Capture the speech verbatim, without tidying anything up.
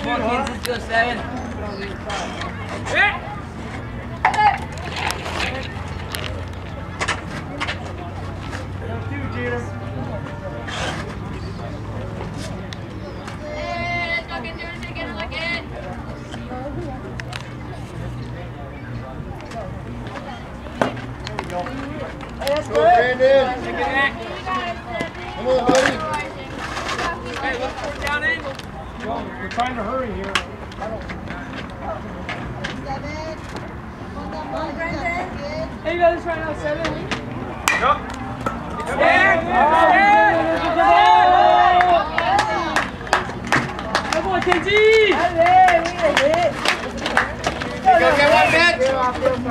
Come on, kids, let's go seven. Yeah. Go, Brandon. Come on, buddy. Hey, look for down angle. Well, we're trying to hurry here. Seven. Come on, Brandon. Hey, you guys trying out seven? Yep. Stand! Stand! Come on, Kenji! Go, get one, man.